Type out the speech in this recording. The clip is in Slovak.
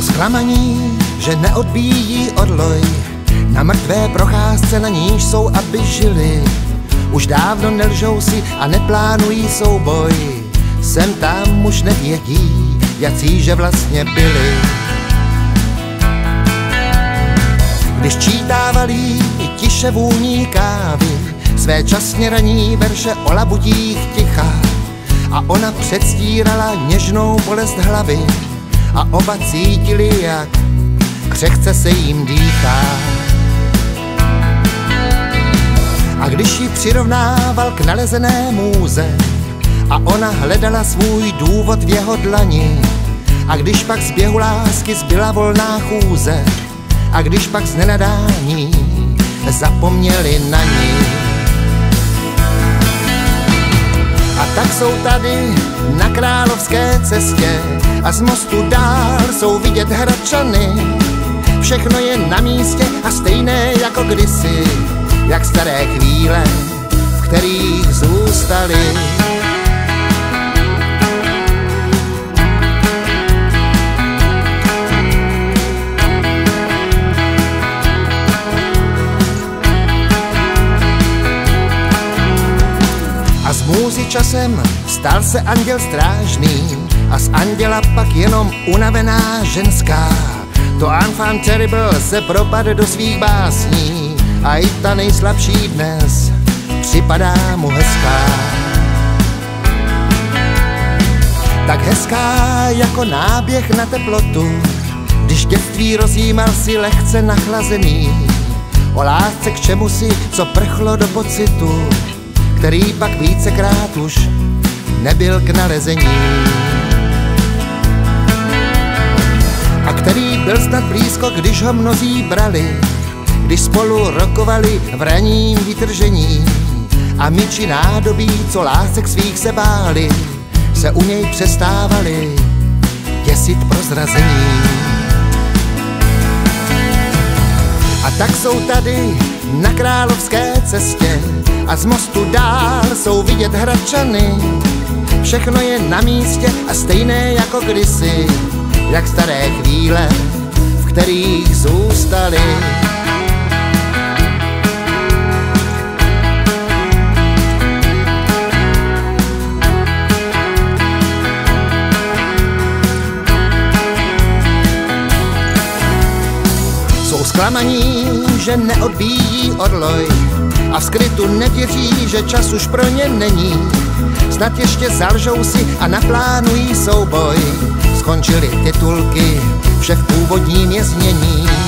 zklamaní, že neodbíjí odloj, na mrtvé procházce, na níž jsou, aby žili. Už dávno nelžou si a neplánují souboj, sem tam už nevědí, jací že vlastně byli. Když čítávali i tiše vůní kávy, své časně raní verše o labutích ticha, a ona předstírala něžnou bolest hlavy, a oba cítili, jak křehce se jim dýchá. A když ji přirovnával k nalezené můze, a ona hledala svůj důvod v jeho dlani, a když pak z běhu lásky zbyla volná chůze, a když pak z nenadání zapomněli na ní. A tak jsou tady na Královské cestě a z mostu dál jsou vidět Hradčany. Všechno je na místě a stejné jako kdysi, jak staré chvíle, v kterých zůstali. A z můzy časem stal se anděl strážný a z anděla pak jenom unavená ženská. To enfant terrible se propadl do svých básní a i ta nejslabší dnes připadá mu hezká. Tak hezká jako náběh na teplotu, když dětství rozjímal si lehce nachlazený, o lásce k čemu si, co prchlo do pocitu, který pak vícekrát už nebyl k nalezení. A který byl snad blízko, když ho mnozí brali, když spolu rokovali v ranním vytržení. A myči nádobí, co lásek svých se báli, se u něj přestávali děsit prozrazení. A tak jsou tady na Královské cestě a z mostu dál jsou vidět Hradčany. Všechno je na místě a stejné jako kdysi, jak staré chvíle, v kterých zůstali. Jsou zklamaní, že neodbíjí orloj a v skrytu nevěří, že čas už pro ně není. Snad ještě zalžou si a naplánují souboj. Skončily titulky, vše v původním je znění.